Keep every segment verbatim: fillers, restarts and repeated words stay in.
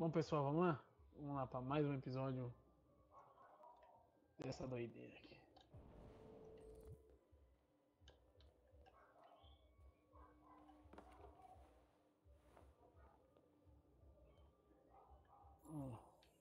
Bom, pessoal, vamos lá? Vamos lá para mais um episódio dessa doideira aqui. Hum.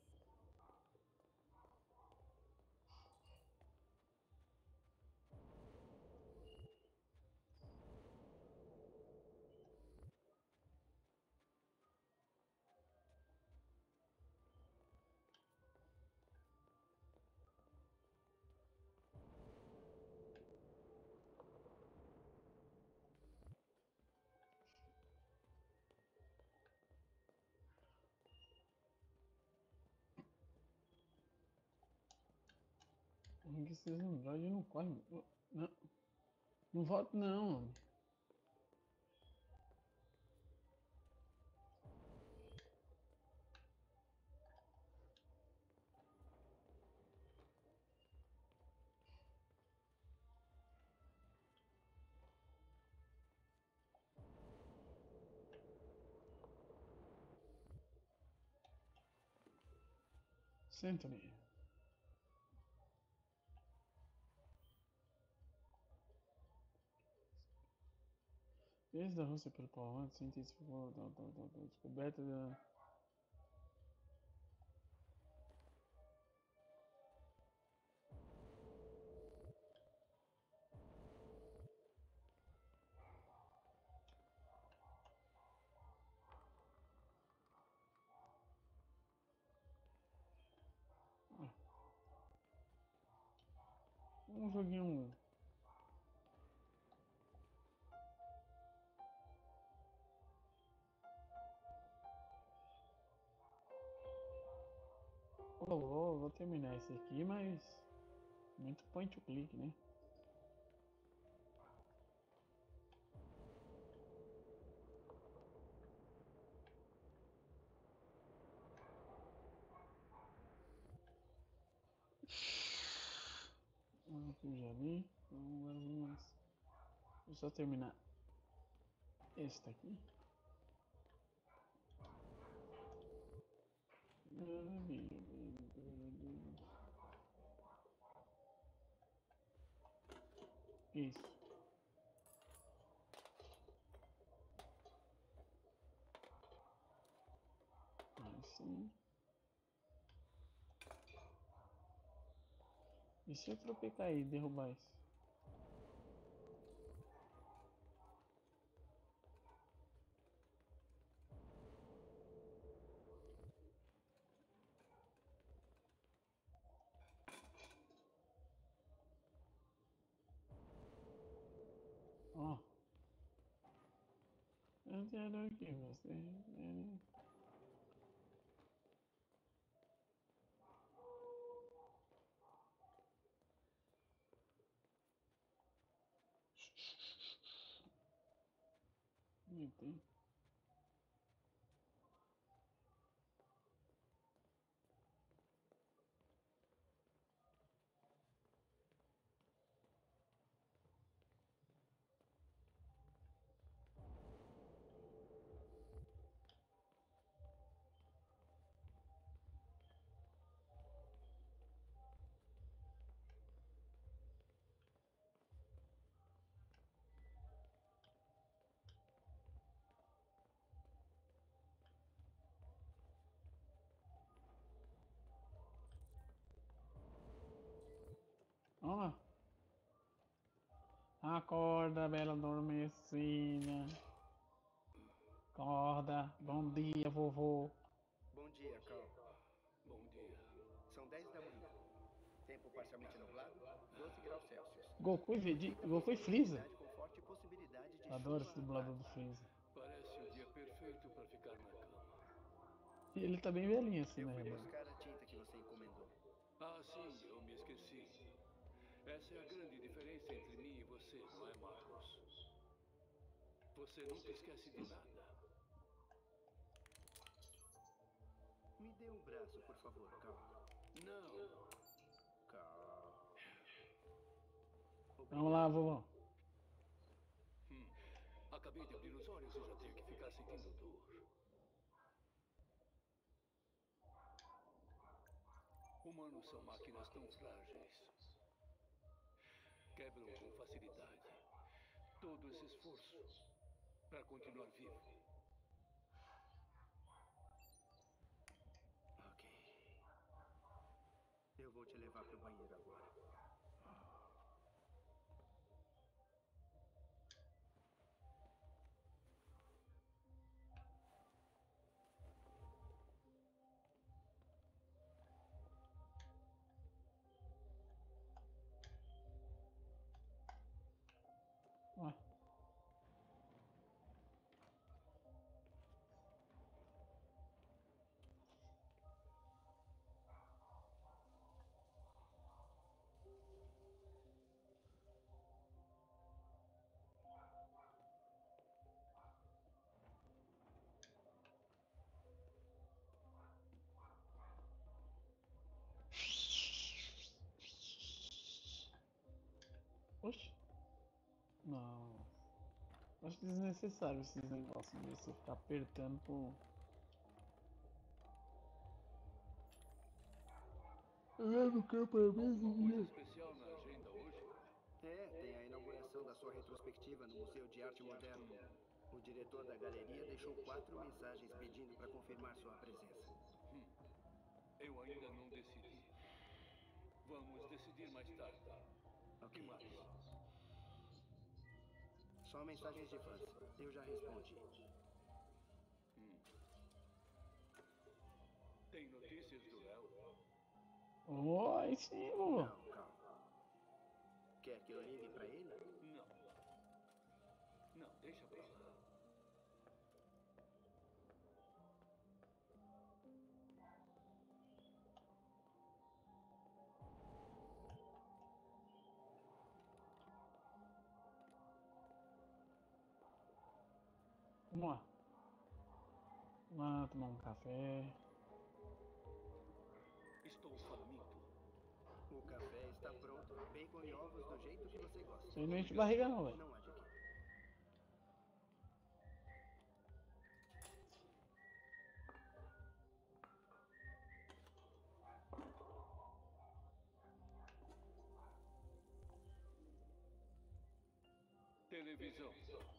Que esses androides não correm. Não, não volta não. Sentry. Desde a Rússia pelo Paulo, cientistas ficou da, da, da, da descoberta da. Um joguinho. Vou, vou, vou terminar esse aqui, mas. Muito point to click, né? Aqui eu já vi. Então agora vamos. Vou só terminar este aqui. Isso. Assim. E se eu tropecar aí e derrubar isso? Ó. Eu quero que você. Não tem. Vamos lá. Acorda, bela adormecida. Acorda. Bom dia, vovô. Bom dia, Cal. Bom dia. São dez da manhã. Tempo parcialmente nublado, doze graus Celsius. Goku e Vegeta. Goku e Freeza. Visibilidade com forte possibilidade de Adoro chuva esse à dublador tarde. do Freeza. Parece o dia perfeito para ficar na cama. E ele tá bem velhinho assim, Eu né, fui Rebelo? buscar a tinta que você encomendou. Ah, sim, eu me esqueci. Essa é a grande diferença entre mim e você, não é, Marcos? Você nunca esquece de nada. Me dê um braço, por favor, Cal. Não. Cal. Vamos lá, vovô. Hum. Acabei de abrir os olhos e já tenho que ficar sentindo dor. Humanos são máquinas tão frágeis. Quebram com facilidade todo esse esforço para continuar vivo. Ok. Eu vou te levar pro banheiro agora. Ué. Oxe. Não. Acho desnecessário esses negócios de você ficar apertando pro... É no campo é Alguma coisa especial na agenda hoje? É, tem a inauguração da sua retrospectiva no Museu de Arte Moderna. O diretor da galeria deixou quatro mensagens pedindo para confirmar sua presença. Hum, eu ainda não decidi. Vamos decidir mais tarde. O que Ok. mais? Só mensagens de fãs. Eu já respondi. Hum. Tem notícias do Léo? Oi, sim, vô. Não, calma. Quer que eu ligue para ele? Não. Não, deixa pra lá. Vamos lá. Vamos lá tomar um café. Estou faminto. O café está pronto. Bacon e ovos do jeito que você gosta. Isso aí não enche barriga não, velho. Não há de quê. Televisão.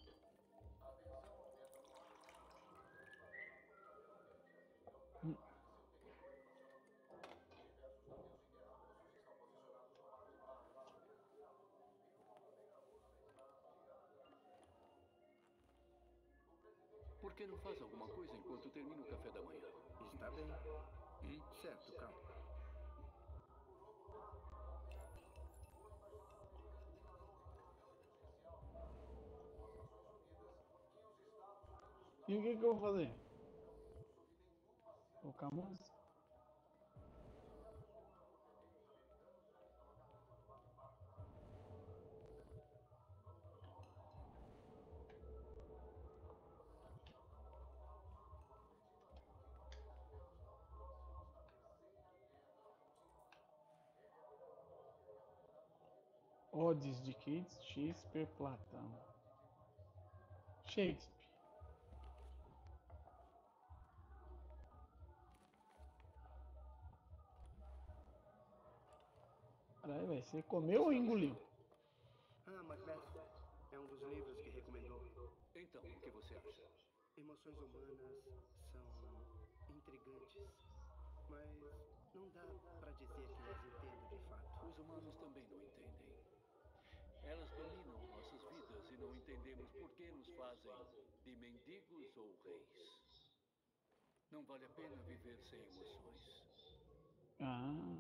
Hum. Por que não faz alguma coisa enquanto termina o café da manhã? Está bem. Hum? Certo, calma. E o que que eu vou fazer? Colocar música? Odes de Keats, Shakespeare, Platão. Shakespeare. Caralho, velho, você comeu ou engoliu? Ah, Macbeth. É um dos livros que recomendou. Então, o que você acha? Emoções humanas são intrigantes, mas não dá para dizer que as entendo de fato. Os humanos também não entendem. Elas dominam nossas vidas e não entendemos por que nos fazem de mendigos ou reis. Não vale a pena viver sem emoções. Ah,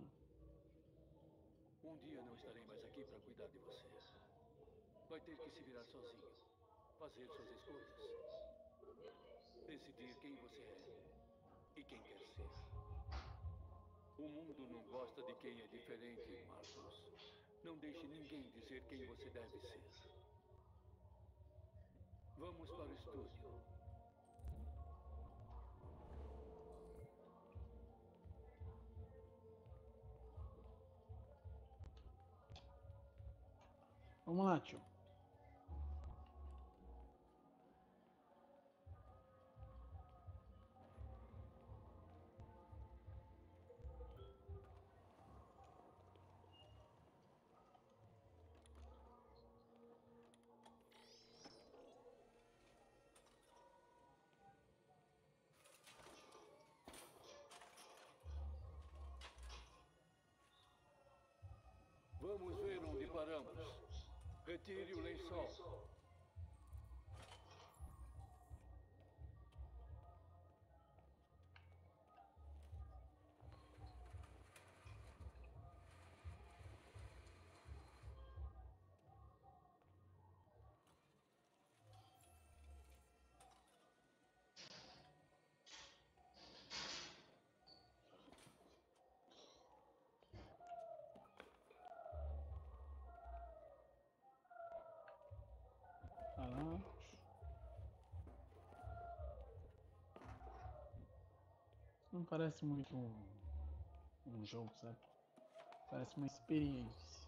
Um dia não estarei mais aqui para cuidar de você. Vai ter que se virar sozinho. Fazer suas escolhas. Decidir quem você é e quem quer ser. O mundo não gosta de quem é diferente, Marcos. Não deixe ninguém dizer quem você deve ser. Vamos para o estúdio. vamos lá, tio. Vamos ver onde paramos. Retire o lençol. Ah, não parece muito um, um jogo, sabe? Parece uma experiência.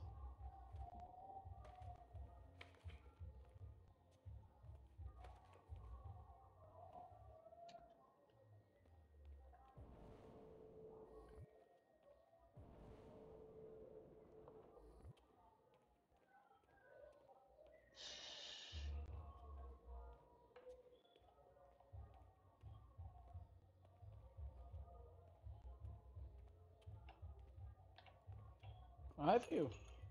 Ai, filho.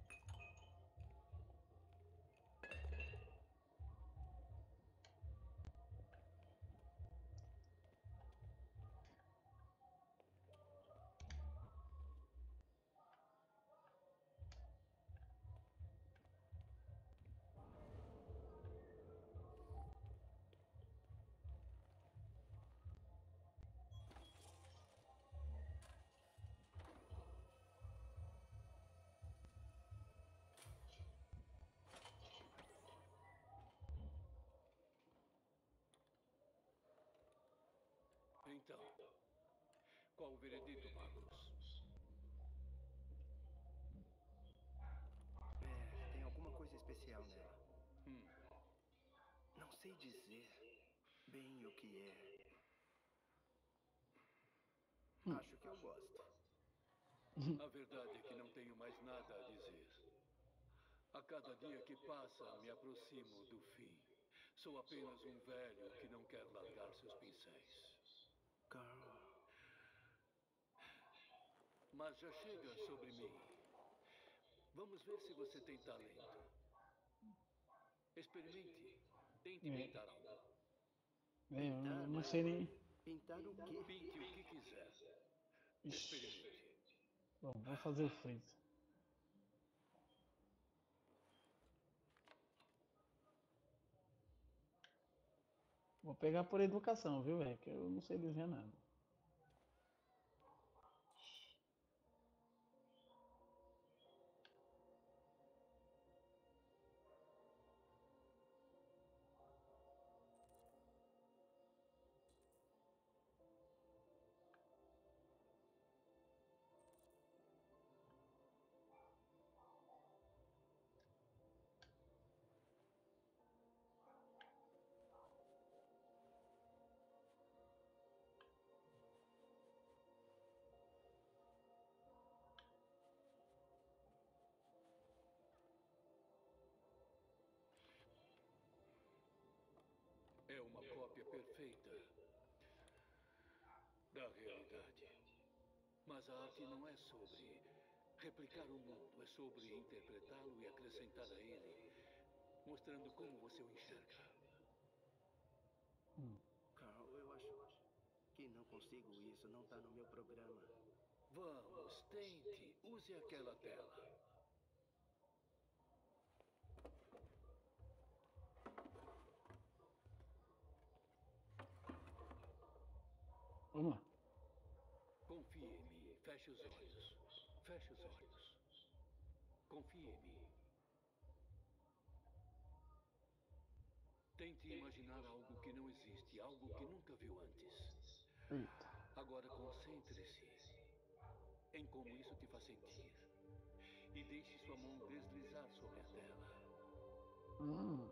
Então, qual o veredito, Marcos? É, tem alguma coisa especial nela. Hum. Não sei dizer bem o que é. Hum. Acho que eu gosto. A verdade é que não tenho mais nada a dizer. A cada dia que passa, me aproximo do fim. Sou apenas um velho que não quer largar seus pincéis. Carl. Mas já chega sobre mim. Vamos ver se você tem talento. Experimente. Tente É. pintar algo. É, eu Pintar, não mas sei nem. pintar o quê? Pinte o que quiser. Ixi. Experimente. Bom, vou fazer o freezer. Vou pegar por educação, viu, velho? Que eu não sei desenhar nada. É uma cópia perfeita da realidade. Mas a arte não é sobre replicar o mundo, é sobre interpretá-lo e acrescentar a ele, mostrando como você o enxerga. Hum. Carl, eu acho que não consigo isso. Não tá no meu programa. Vamos, tente. Use aquela tela. Vamos lá. Confie em mim. Feche os olhos. Feche os olhos. Confie em mim. Tente imaginar algo que não existe, algo que nunca viu antes. Eita. Agora concentre-se em como isso te faz sentir. E deixe sua mão deslizar sobre a tela. Hum.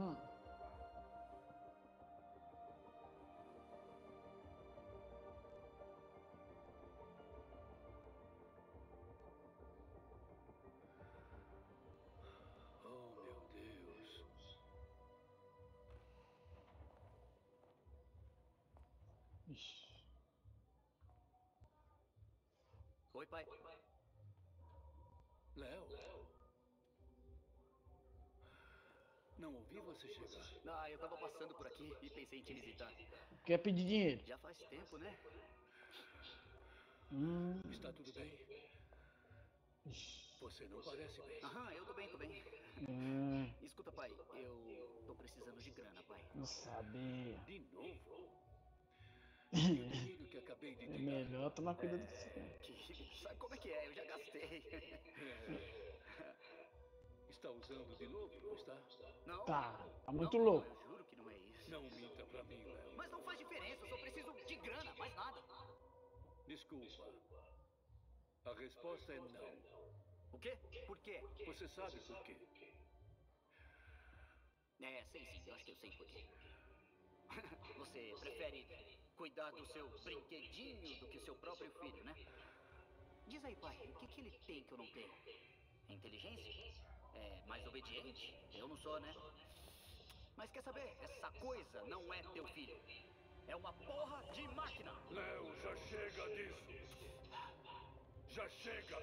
Hum. Oh, meu Deus. Ixi. Oi, pai. Léo? Não ouvi você chegar. Ah, eu tava passando por aqui e pensei em te visitar. Quer pedir dinheiro? Já faz tempo, né? Hum. Está tudo bem? Ixi. Você não parece bem. Aham, eu tô bem, tô bem. Hum. Escuta, pai, eu tô precisando de grana, pai. Não sabia. De novo? E o dinheiro que acabei de É te dar? melhor tomar cuidado com isso. Que... Sabe como é que é? Eu já gastei. É. Está usando de novo, não está? Não. Tá, tá muito não, louco. Não, eu juro que não é isso. Não minta pra mim, Léo. Mas não faz diferença, eu só preciso de grana, mais nada. Desculpa. A resposta é não. O quê? Por quê? Você sabe por quê? É, sei sim, eu acho que eu sei por quê. Você prefere cuidar do seu brinquedinho do que seu próprio filho, né? Diz aí, pai, o que, que ele tem que eu não tenho? Inteligência? É mais obediente? Eu não sou, né? Mas quer saber? Essa coisa não é teu filho. É uma porra de máquina. Léo, já chega disso. Já chega.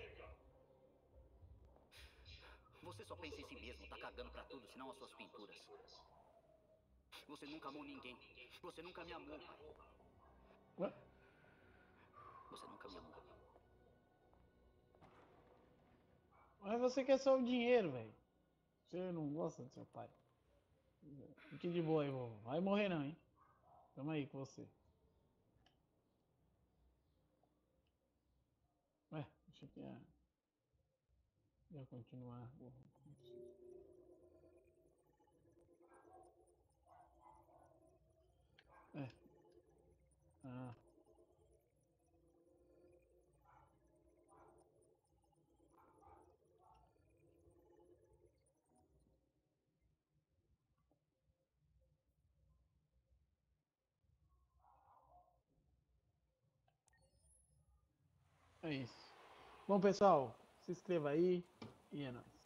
Você só pensa em si mesmo, tá cagando pra tudo, senão as suas pinturas. Você nunca amou ninguém. Você nunca me amou, pai. Ué? Você nunca me amou. Mas você quer só o dinheiro, velho. Você não gosta do seu pai. Fique de boa aí, vovô. Vai morrer não, hein? Tamo aí com você. Ué, achei que ia, ia continuar. É. Ah. É isso. Bom, pessoal, se inscreva aí e é nóis.